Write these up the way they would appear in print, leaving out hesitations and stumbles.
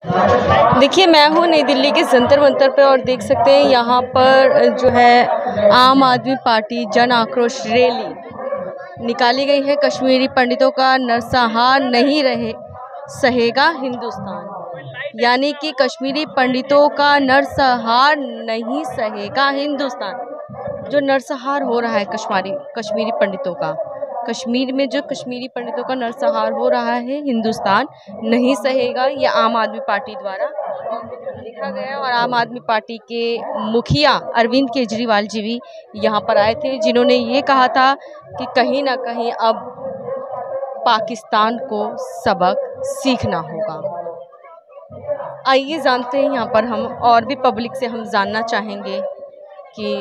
देखिए, मैं हूँ नई दिल्ली के जंतर मंतर पे और देख सकते हैं यहाँ पर जो है आम आदमी पार्टी जन आक्रोश रैली निकाली गई है। कश्मीरी पंडितों का नरसंहार नहीं रहे सहेगा हिंदुस्तान, यानी कि कश्मीरी पंडितों का नरसंहार नहीं सहेगा हिंदुस्तान। जो नरसंहार हो रहा है कश्मीरी पंडितों का, कश्मीर में जो कश्मीरी पंडितों का नरसंहार हो रहा है, हिंदुस्तान नहीं सहेगा। ये आम आदमी पार्टी द्वारा लिखा गया और आम आदमी पार्टी के मुखिया अरविंद केजरीवाल जी भी यहाँ पर आए थे, जिन्होंने ये कहा था कि कहीं ना कहीं अब पाकिस्तान को सबक सीखना होगा। आइए जानते हैं यहाँ पर हम और भी पब्लिक से हम जानना चाहेंगे कि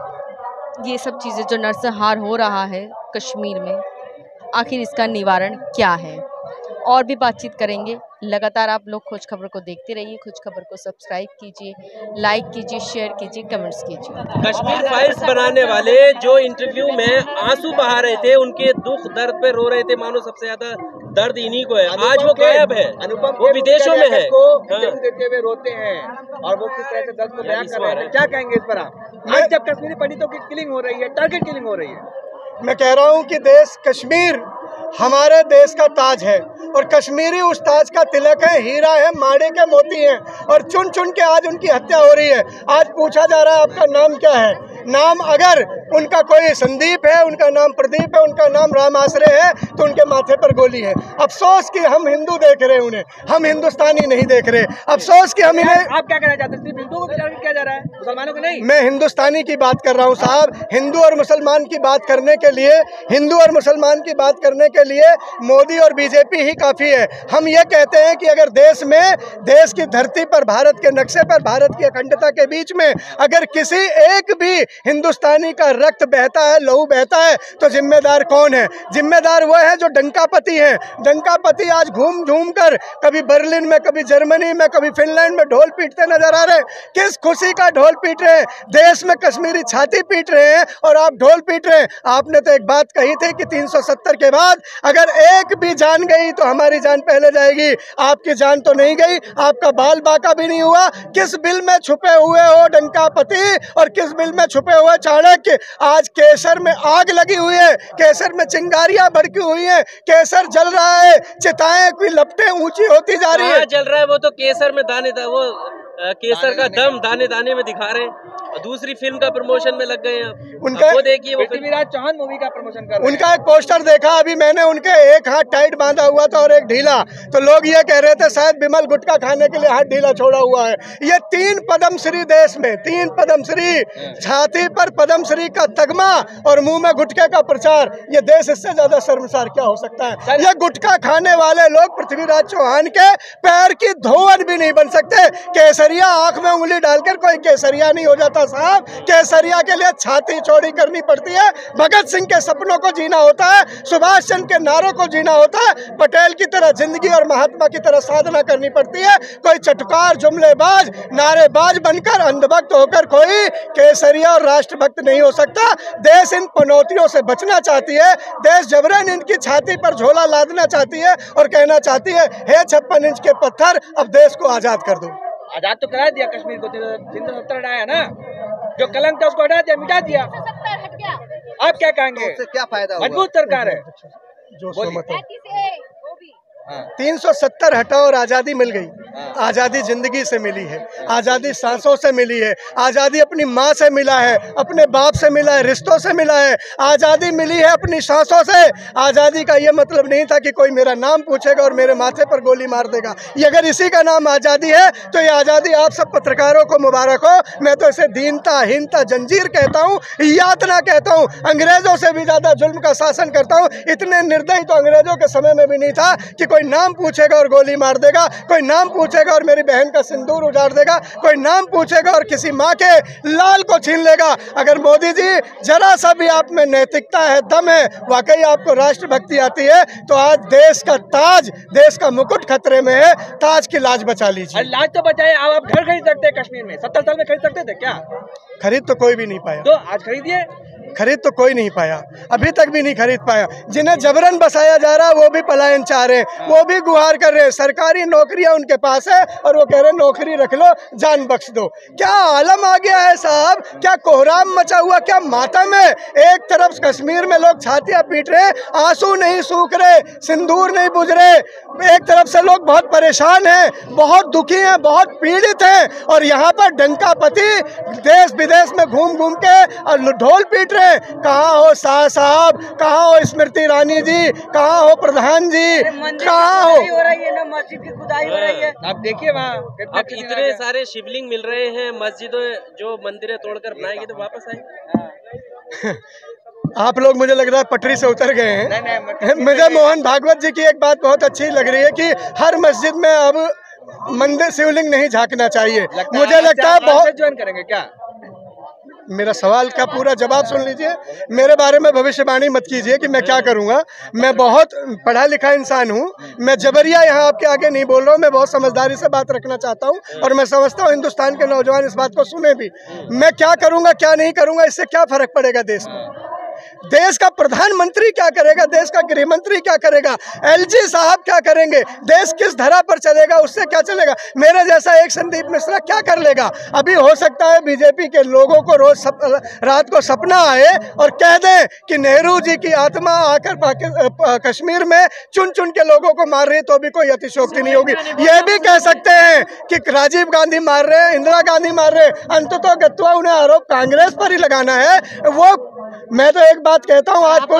ये सब चीज़ें जो नरसंहार हो रहा है कश्मीर में, आखिर इसका निवारण क्या है। और भी बातचीत करेंगे। लगातार आप लोग खोज खबर को देखते रहिए। खोज खबर को सब्सक्राइब कीजिए, लाइक कीजिए, शेयर कीजिए, कमेंट्स कीजिए। कश्मीर फाइल्स बनाने वाले जो इंटरव्यू में आंसू बहा रहे थे, उनके दुख दर्द पे रो रहे थे, मानो सबसे ज्यादा दर्द इन्हीं को है। आज वो गायब है, वो विदेशों में है, देते हुए रोते हैं और वो किस तरह से दर्द को बयां कर रहे हैं। क्या कहेंगे इस पर आप? आज जब कश्मीरी पंडितों की किलिंग हो रही है, टारगेट किलिंग हो रही है, मैं कह रहा हूँ कि देश कश्मीर हमारे देश का ताज है और कश्मीरी उस ताज का तिलक है, हीरा है, माड़े के मोती हैं और चुन चुन के आज उनकी हत्या हो रही है। आज पूछा जा रहा है आपका नाम क्या है। नाम अगर उनका कोई संदीप है, उनका नाम प्रदीप है, उनका नाम राम आश्रय है, तो उनके माथे पर गोली है। अफसोस कि हम हिंदू देख रहे हैं उन्हें, हम हिंदुस्तानी नहीं देख रहे। अफसोस कि हम इन्हें। आप क्या कहना चाहते हैं? सिर्फ हिंदुओं को टारगेट किया जा रहा है, मुसलमानों को नहीं? मैं हिंदुस्तानी की बात कर रहा हूँ साहब। हिंदू और मुसलमान की बात करने के लिए, हिंदू और मुसलमान की बात करने के लिए मोदी और बीजेपी ही काफ़ी है। हम ये कहते हैं कि अगर देश में, देश की धरती पर, भारत के नक्शे पर, भारत की अखंडता के बीच में अगर किसी एक भी हिंदुस्तानी का रक्त बहता है, लहू बहता है, तो जिम्मेदार कौन है? जिम्मेदार वो है जो डंकापति है। डंकापति आज घूम घूम कर कभी बर्लिन में, कभी जर्मनी में, कभी फिनलैंड में ढोल पीटते नजर आ रहे। किस खुशी का ढोल पीट रहे हैं? देश में कश्मीरी छाती पीट रहे हैं और आप ढोल पीट रहे हैं। आपने तो एक बात कही थी कि 370 के बाद अगर एक भी जान गई तो हमारी जान पहले जाएगी। आपकी जान तो नहीं गई, आपका बाल बाका भी नहीं हुआ। किस बिल में छुपे हुए हो डंकापति और किस बिल में छुपे हुए चाणक्य? आज केसर में आग लगी हुई है, केसर में चिंगारियां भड़की हुई हैं, केसर जल रहा है, चिताएं की लपटें ऊंची होती जा रही है। जल रहा है वो तो केसर में दाने वो केसर का दम दाने दाने में दिखा रहे हैं और दूसरी फिल्म का प्रमोशन में लग गए हैं। उनका वो देखिए, वो पृथ्वीराज चौहान मूवी का प्रमोशन कर रहे हैं। उनका एक पोस्टर देखा अभी मैंने, उनके एक हाथ टाइट बांधा हुआ था और एक ढीला, तो लोग ये कह रहे थे शायद बिमल गुटखा खाने के लिए हाथ ढीला छोड़ा हुआ है। ये 3 पद्मश्री देश में, 3 पद्मश्री, छाती पर पद्मश्री का तगमा और मुंह में गुटखे का प्रचार। ये देश इससे ज्यादा शर्मसार क्या हो सकता है? ये गुटखा खाने वाले लोग पृथ्वीराज चौहान के पैर की धोवन भी नहीं बन सकते। केसरिया आंख में उंगली डालकर कोई केसरिया नहीं हो जाता साहब। केसरिया के लिए छाती चौड़ी करनी पड़ती है, भगत सिंह के सपनों को जीना होता है, सुभाष चंद्र के नारों को जीना होता है, पटेल की तरह जिंदगी और महात्मा की तरह साधना करनी पड़ती है। कोई चटकार, जुमलेबाज, नारेबाज बनकर, अंधभक्त होकर कोई केसरिया और राष्ट्रभक्त नहीं हो सकता। देश इन पनौतियों से बचना चाहती है। देश जबरन इनकी छाती पर झोला लादना चाहती है और कहना चाहती है, हे 56 इंच के पत्थर, अब देश को आजाद कर दो। आजाद तो करा दिया कश्मीर को, 370 हटाया ना, जो कलंक था उसको हटा दिया, मिटा दिया। आप क्या कहेंगे? उससे क्या फायदा? मजबूत सरकार है जो 370 हटाओ और आज़ादी मिल गई। आज़ादी जिंदगी से मिली है, आज़ादी सांसों से मिली है, आज़ादी अपनी माँ से मिला है, अपने बाप से मिला है, रिश्तों से मिला है। आज़ादी मिली है अपनी सांसों से। आज़ादी का ये मतलब नहीं था कि कोई मेरा नाम पूछेगा और मेरे माथे पर गोली मार देगा। ये अगर इसी का नाम आज़ादी है तो ये आज़ादी आप सब पत्रकारों को मुबारक हो। मैं तो इसे दीनता, हीनता, जंजीर कहता हूँ, यातना कहता हूँ। अंग्रेजों से भी ज़्यादा जुल्म का शासन करता हूँ। इतने निर्दयी तो अंग्रेजों के समय में भी नहीं था कि कोई नाम पूछेगा और गोली मार देगा, कोई नाम पूछेगा और मेरी बहन का सिंदूर उजाड़ देगा, कोई नाम पूछेगा और किसी माँ के लाल को छीन लेगा। अगर मोदी जी जरा सा भी आप में नैतिकता है, दम है, वाकई आपको राष्ट्रभक्ति आती है, तो आज देश का ताज, देश का मुकुट खतरे में है। ताज की लाज बचा लीजिए। लाज तो बचाए। आप घर खरीद सकते हैं कश्मीर में? 70 साल में खरीद सकते थे क्या? खरीद तो कोई भी नहीं पाया। तो आज खरीदिए। खरीद तो कोई नहीं पाया, अभी तक भी नहीं खरीद पाया। जिन्हें जबरन बसाया जा रहा है वो भी पलायन चाह रहे हैं, वो भी गुहार कर रहे हैं। सरकारी नौकरियां उनके पास है और वो कह रहे हैं नौकरी रख लो, जान बख्श दो। क्या आलम आ गया है साहब, क्या कोहराम मचा हुआ, क्या मातम है। एक तरफ कश्मीर में लोग छातियां पीट रहे, आंसू नहीं सूख रहे, सिंदूर नहीं बुझ रहे। एक तरफ से लोग बहुत परेशान हैं, बहुत दुखी हैं, बहुत पीड़ित हैं, और यहाँ पर डंका पति देश विदेश में घूम घूम के और ढोल पीट रहे। कहाँ हो शाह साहब, कहाँ हो स्मृति ईरानी जी, कहाँ हो प्रधान जी, कहाँ हो रही है ना, मस्जिद की खुदाई हो रही है। आप देखिए वहाँ अब इतने सारे शिवलिंग मिल रहे हैं, मस्जिदों जो मंदिरें तोड़कर बनाएगी तो वापस आए। आप लोग मुझे लग रहा है पटरी से उतर गए हैं। मुझे मोहन भागवत जी की एक बात बहुत अच्छी लग रही है कि हर मस्जिद में अब मंदिर शिवलिंग नहीं झांकना चाहिए। मुझे लगता है बहुत ज्वाइन करेंगे क्या। मेरा सवाल का पूरा जवाब सुन लीजिए, मेरे बारे में भविष्यवाणी मत कीजिए कि मैं क्या करूंगा। मैं बहुत पढ़ा लिखा इंसान हूं, मैं जबरिया यहाँ आपके आगे नहीं बोल रहा हूं। मैं बहुत समझदारी से बात रखना चाहता हूं और मैं समझता हूं हिंदुस्तान के नौजवान इस बात को सुने भी। मैं क्या करूंगा क्या नहीं करूंगा इससे क्या फर्क पड़ेगा देश में। देश का प्रधानमंत्री क्या करेगा, देश का गृह मंत्री क्या करेगा, एलजी साहब क्या करेंगे, देश किस धरा पर चलेगा, उससे क्या चलेगा। मेरे जैसा एक संदीप मिश्रा क्या कर लेगा। अभी हो सकता है बीजेपी के लोगों को रोज रात को सपना आए और कह दें कि नेहरू जी की आत्मा आकर कश्मीर में चुन चुन के लोगों को मार रही है, तो भी कोई अतिशयोक्ति नहीं होगी। ये भी कह सकते हैं कि राजीव गांधी मार रहे हैं, इंदिरा गांधी मार रहे हैं। अंततः गत्वा उन्हें आरोप कांग्रेस पर ही लगाना है। वो मैं तो एक बात कहता हूँ आज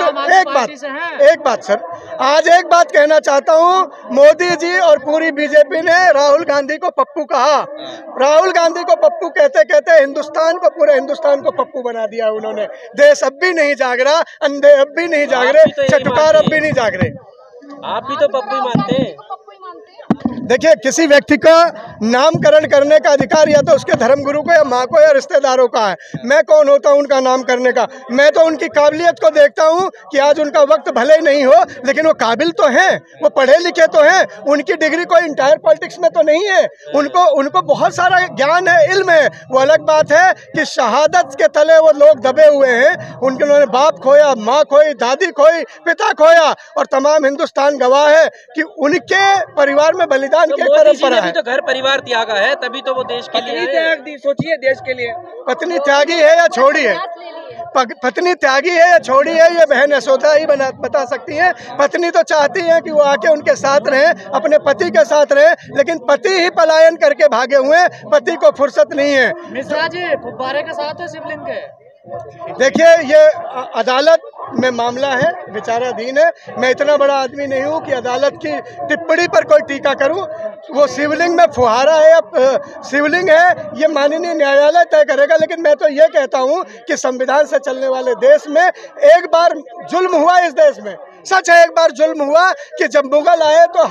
एक बात सर, आज एक बात कहना चाहता हूँ। मोदी जी और पूरी बीजेपी ने राहुल गांधी को पप्पू कहा। राहुल गांधी को पप्पू कहते कहते हिंदुस्तान को, पूरे हिंदुस्तान को पप्पू बना दिया उन्होंने। देश अब भी नहीं जाग रहा, अंधे अब भी नहीं जाग रहे, चटुकार अब भी नहीं जाग रहे। आप भी तो पप्पू ही मानते हैं। देखिए, किसी व्यक्ति का नामकरण करने का अधिकार या तो उसके धर्मगुरु को या माँ को या रिश्तेदारों का है। मैं कौन होता हूँ उनका नाम करने का। मैं तो उनकी काबिलियत को देखता हूँ कि आज उनका वक्त भले ही नहीं हो, लेकिन वो काबिल तो हैं, वो पढ़े लिखे तो हैं। उनकी डिग्री कोई इंटायर पॉलिटिक्स में तो नहीं है। उनको बहुत सारा ज्ञान है, इल्म है। वो अलग बात है कि शहादत के तले वो लोग दबे हुए हैं। उन्होंने बाप खोया, माँ खोई, दादी खोई, पिता खोया, और तमाम हिंदुस्तान गवाह है कि उनके परिवार में बलिदान की परंपरा है। तो घर परिवार त्यागा है, तभी तो वो देश के लिए त्याग दी। सोचिए देश के लिए पत्नी त्यागी है या छोड़ी है, पत्नी त्यागी है या छोड़ी है, ये बहन यशोदा ही बता सकती है। पत्नी तो चाहती है कि वो आके उनके साथ रहे, अपने पति के साथ रहे, लेकिन पति ही पलायन करके भागे हुए, पति को फुर्सत नहीं है। मिश्रा जी फुब्बारे के साथ है शिवलिंग के। देखिए, ये अदालत में मामला है, विचाराधीन है। मैं इतना बड़ा आदमी नहीं हूँ कि अदालत की टिप्पणी पर कोई टीका करूँ। वो शिवलिंग में फुहारा है या शिवलिंग है, ये माननीय न्यायालय तय करेगा। लेकिन मैं तो ये कहता हूँ कि संविधान से चलने वाले देश में एक बार जुल्म हुआ, इस देश में सच है, एक बार जुल्म हुआ कि जब मुगल आए तो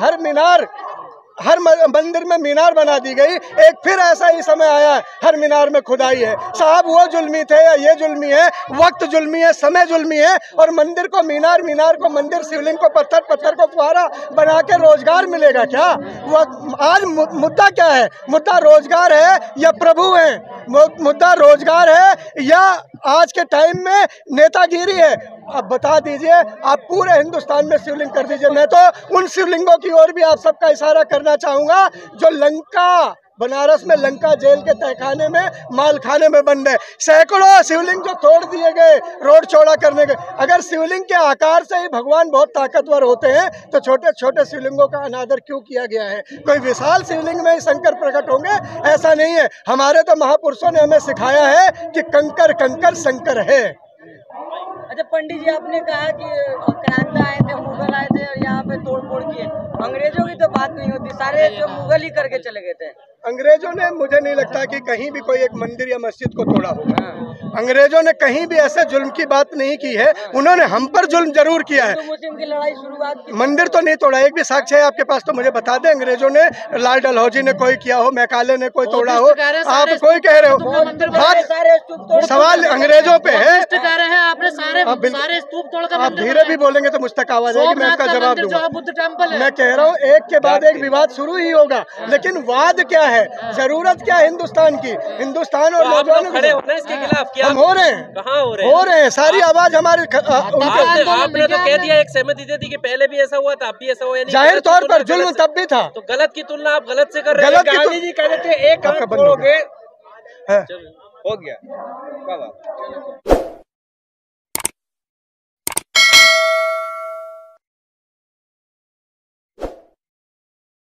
हर मंदिर में मीनार बना दी गई। एक फिर ऐसा ही समय आया है, हर मीनार में खुदाई है। साहब, वो जुल्मी थे या ये जुल्मी है? वक्त जुल्मी है, समय जुल्मी है। और मंदिर को मीनार, मीनार को मंदिर, शिवलिंग को पत्थर, पत्थर को फुहारा बना के रोजगार मिलेगा क्या? आज मुद्दा क्या है? मुद्दा रोजगार है या प्रभु है? मुद्दा रोजगार है या आज के टाइम में नेतागिरी है? अब बता दीजिए, आप पूरे हिंदुस्तान में शिवलिंग कर दीजिए। मैं तो उन शिवलिंगों की ओर भी आप सबका इशारा करना चाहूँगा जो लंका, बनारस में लंका जेल के तहखाने में, मालखाने में बंद है। सैकड़ों शिवलिंग जो तोड़ दिए गए रोड चौड़ा करने के। अगर शिवलिंग के आकार से ही भगवान बहुत ताकतवर होते हैं तो छोटे छोटे शिवलिंगों का अनादर क्यों किया गया है? कोई विशाल शिवलिंग में ही शंकर प्रकट होंगे, ऐसा नहीं है। हमारे तो महापुरुषों ने हमें सिखाया है कि कंकर कंकर शंकर है। अच्छा पंडित जी, आपने कहा कि क्रांति आए थे, मुगल आए थे और यहाँ पे तोड़ फोड़ किए। अंग्रेजों की तो बात नहीं होती, सारे जो मुगल ही करके चले गए थे। अंग्रेजों ने, मुझे नहीं लगता कि कहीं भी कोई एक मंदिर या मस्जिद को तोड़ा होगा। अंग्रेजों ने कहीं भी ऐसे जुल्म की बात नहीं की है। उन्होंने हम पर जुल्म जरूर किया है। मुस्लिम की लड़ाई शुरुआत की। मंदिर तो नहीं तोड़ा, एक भी साक्ष्य है आपके पास तो मुझे बता दें। अंग्रेजों ने, लाल डलहौजी ने कोई किया हो, मैकाले ने कोई तोड़ा हो, आप कोई कह रहे हो? सवाल अंग्रेजों पे है। आप धीरे भी बोलेंगे तो मुझ तक आवाज आएगी, मैं आपका जवाब दूंगा। मैं कह रहा हूँ एक के बाद एक विवाद शुरू ही होगा, लेकिन वाद क्या है, जरूरत क्या है हिंदुस्तान की? हिंदुस्तान और आप लोग खड़े होना इसके खिलाफ क्या? हम हो रहे हैं, कहाँ हो रहे हैं? सारी आवाज हमारे आपने तो कह दिया, एक सहमति दे दी कि पहले भी ऐसा हुआ था, अब भी ऐसा हुआ, जाहिर तौर पर जुल्म तब भी था। तो गलत की तुलना आप गलत से कर रहे हैं। गांधी जी कहते थे एक हाथ तोड़ोगे हो गया।